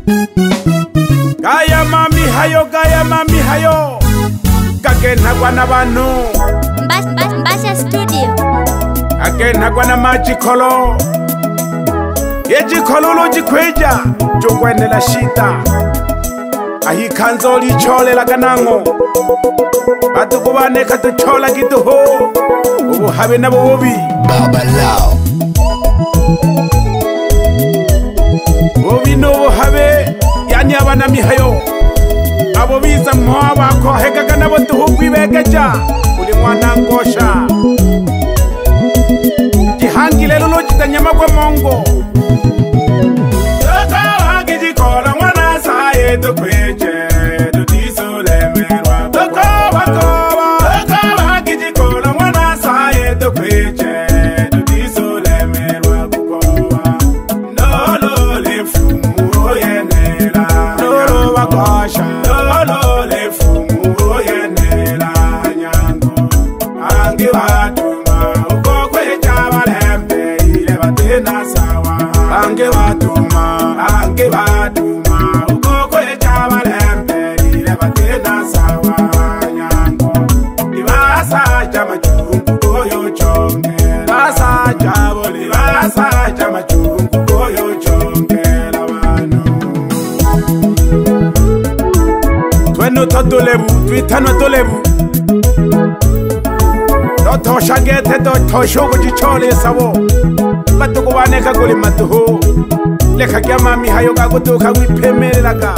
Gaya mami hayo Kakena kwa na banu Mbasha Studio Kakena kwa na majikolo Yejikololo jikweja Jungwene la shita Ahi kanzo li chole la ganango Batu kubane katu chola kituho Ubu habe na bobi Baba Lao Bobi no habe Yani abana mihayo Abo biza mwa bako heka na botuhu kwibegeja Uli mwana ngosha Jihangile lolo jitanyama kwa mongo Toka wangi jikola mwana saye tukweche Tutisule merwa Toka wangi jikola mwana saye tukweche Tutisule merwa kukowa Nolo le fumu oyenela Nolo wakosha Nolo le fumu oyenela Nyango Angi watuma Uko kwecha walembe Ile batena sawa Angi watuma Uko kwecha walembe Ile batena sawa Nyango Ibasa chama chungu Koyo chonge Ibasa chaboli Ibasa chama chungu Koyo chonge Tweno totolebu, twitano tolebu Doto shagete doto shogo jichole sabo Batuko waneka guli matuho Leka kia mami hayo kagutuka wipemelaka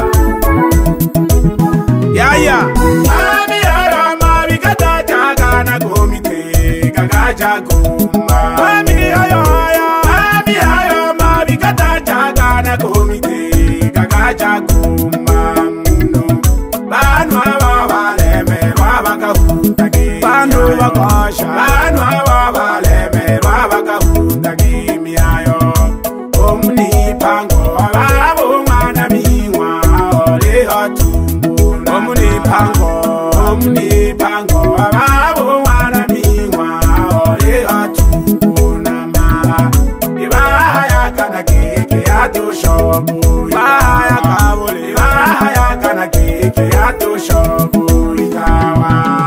Yaya Mami hayo mami kata chaga na gomite Kagaja goma Mami hayo mami kata chaga na gomite Kagaja goma Banu wawaleme wabakahutagi Banu wakosha Banu wawaleme wabakahutagi miayo Omni pango Wabu mwana miwa Ole hotungu Omni pango Wabu mwana miwa Ole hotungu Nama Ibahaya kana keke Atu shobu Ibahaya kabuli Ibahaya kana keke Atu shobu Ikawa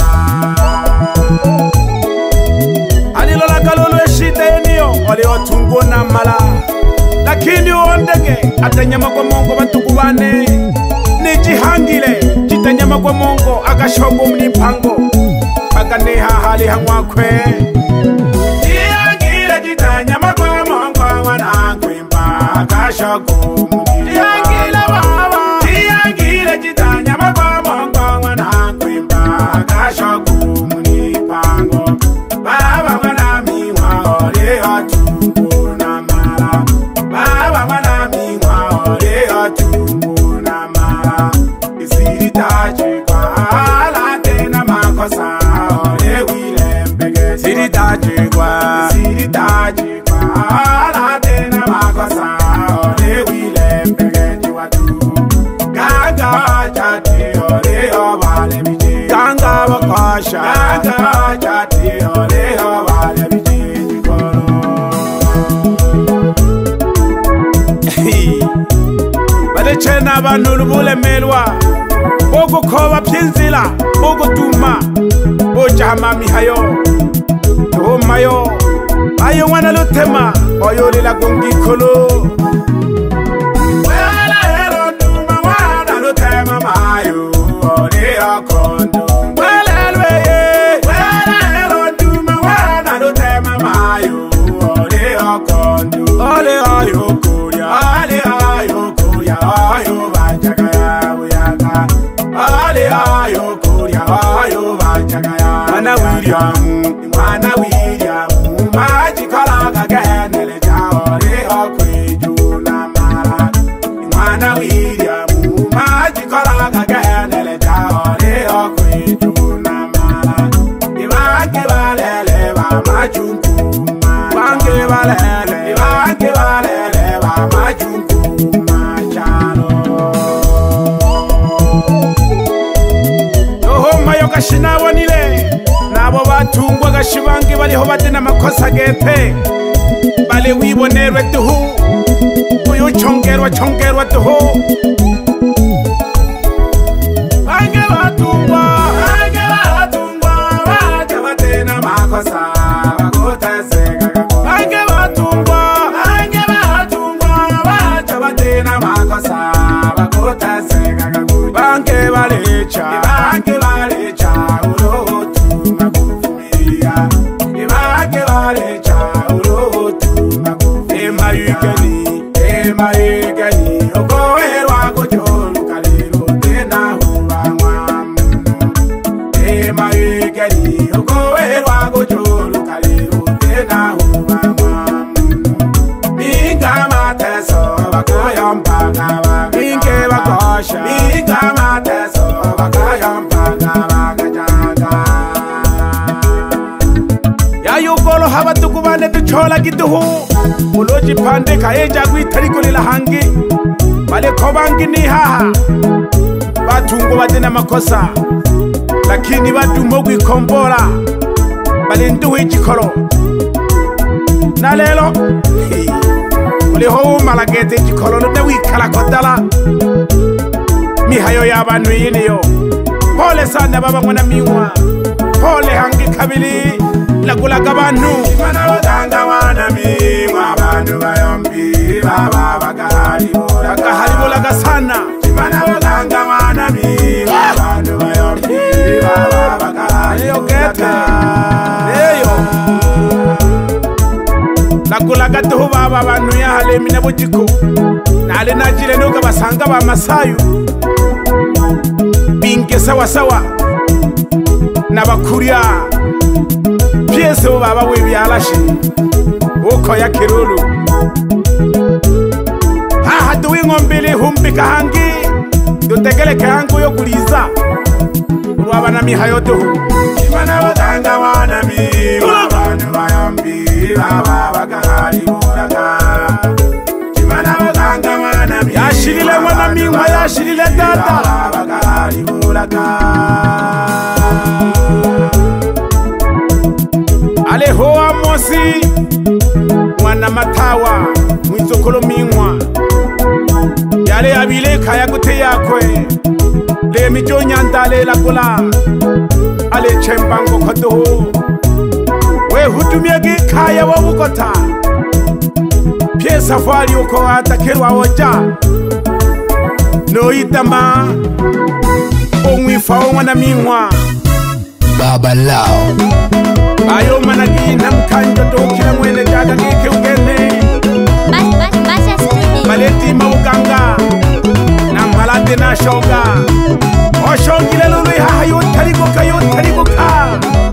Alilola kalolo eshite eniyo Ole hotungu namala Lakini uondege Atanyama kwa mongo batukubane Nijihangile Jitanyama kwa mongo Agashobo mnipango Paganeha hali hangwakwe Jihangile jitanyama kwa mongo Wanakwimba Agashobo Jihangile wawa Jihangile jitanyama kwa mongo Wanakwimba Agashobo mnipango Baba wanamiwa Ole hotungu namala Baba wanamiwa Ole hotungu namala Isiritaji kwa ala tena makosa Ole wilembege Isiritaji kwa ala tena makosa Ole wilembege jiwatu Ganga chati ole obale biji Ganga wakosha Ganga chati ole obale biji jikoro Bale chena banulu bule melwa Bogo kowa pienzila Bogo tuma Boja mami hayo Toho mayo Ayo wana lutema Oyo lila gongi kolo Wala hero tuma wana lutema mayo Ole akondo Wala lweye Wala hero tuma wana lutema mayo Ole akondo Ole ayo kuya Ole ayo kuya Ayo bajaga ya uyaka Ale ayo kuria ayo bachagaya Mwana William Majikala genele jaore okweju na mara Mwana William Majikala genele jaore okweju na mara Ibange balele ba majunku Ibange balele ba majunku machalo Mayo gashina bonile nabo batungwa gashibangi baliho batena makosa gete bale wibonerwe tuhu uyu chongerwa tuhu chola kiduhu uloji pande kaeja kuitarigulila hangi bale kobangi ni haha batungo badena makosa lakini badumo kwikombora bale nduhu igikoro na lelo uliho malagete igikoro none wikala kodala mihayo y'abantu yiniyo pole sana baba mwana minwa pole hangi kabili lagulaga abantu imana batanga wana minwa abantu bayombi baba bakaharibulaga sana imana batanga wana minwa abantu bayombi baba bakaharibulaga eyo lagulaga tuhu baba abantu yahale mina bujiko nale najile nuka basanga ba masayu binge sawa sawa nabakurya piese bo baba webyalashi uko ya kirulu haha duwingombili humbika hangi dutegeleke hangu yo kuliza urwabana mihayo duhu imana batanga wana miwa abantu bayombi baba bakaharibulaga imana batanga wana miwa yashilile mwana miwa yashilile dada bakaharibulaga aleho amosi mwana matawa mwizokolo minwa yale abile kaya gute yakwe le mijo nyandale lagula ale chembango kodoho we hutumyegi kaya wabukota pie safari uko atakerwa oja no itama omwifao mwana minwa Baba Lao ayo managi namkanjo dokila mwene jaga gike ugene Basha Studio. maleti mauganga na malate na shoga oshongile lulu haha yotariguka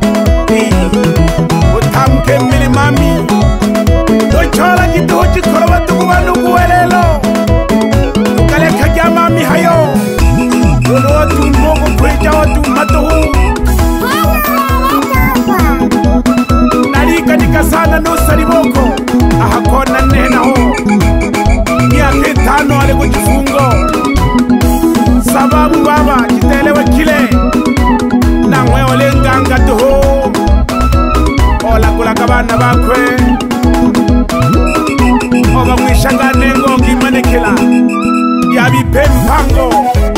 utamke milimami dochola kidoji koroba tukubanu kuwelelo tukaleka jamami hayo lulu watu mbogo kweja watu matuhu narikanika sana nusariboko ahakona nenaho miaka 5 ali kujifungo sababu baba kitelewe kile na mwele nganga tuho olagulaga bana bakwe oba mwishangane ngongi manekela yabipempango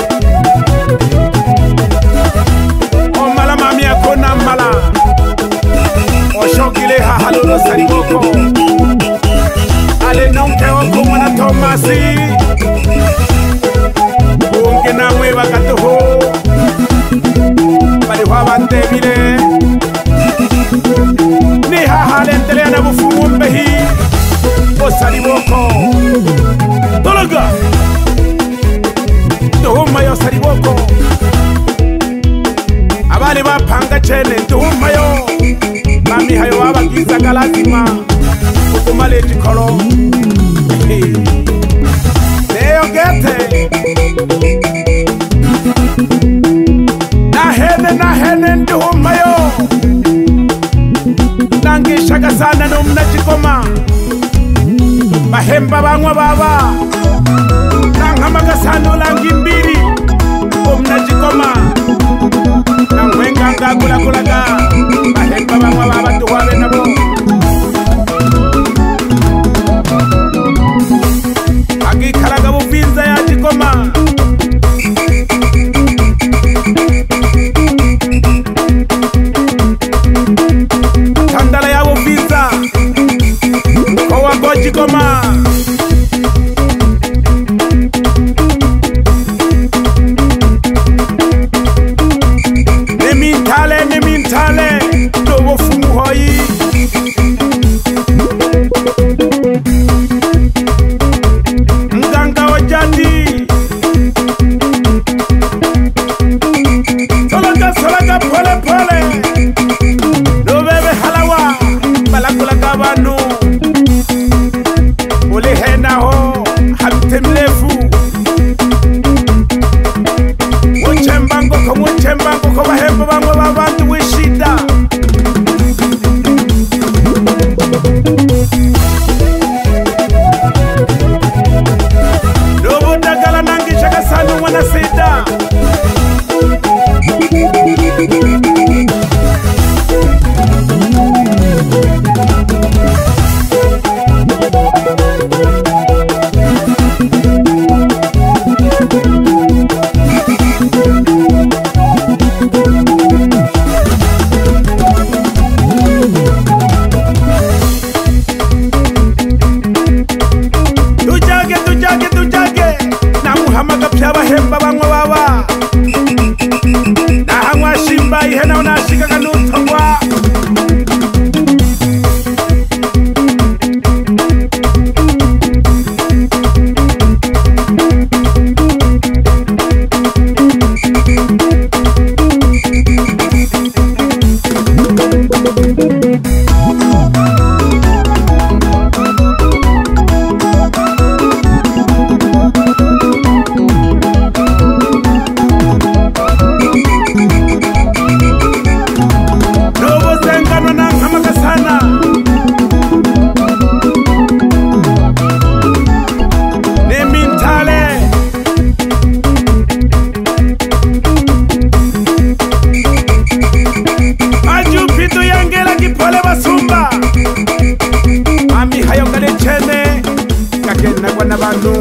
omala mami akona mala oshokile hahalolo sariboko ale nonke oko mwana Tomasi unge namwe bakatuho bali wabantebile ni hahale ndelea na bufumu mbehi osariboko dolaga nduhumayo sariboko abali bapanga chene nduhumayo mami hayo wabagizaga lazima ukumale chikolo leo gete nahene nduhumayo nangishaga sana numna chikoma bahemba bangwa baba nanghamaga sana ulangi mbiri umna chikoma nangwenga ngagulagulaga bahemba bangwa baba tuwabe nabo agikaraga buvinza ya chikoma tandala ya buvinza kowa gojikoma nemintale dobo fumu hoyi nganga wajati hamaga byabahemba bamwe baba nahanywa shimba ihena unashikaga nutogwa nabantu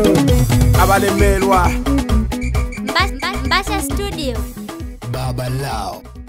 abalemelwa Mbasha Studio Baba Lao.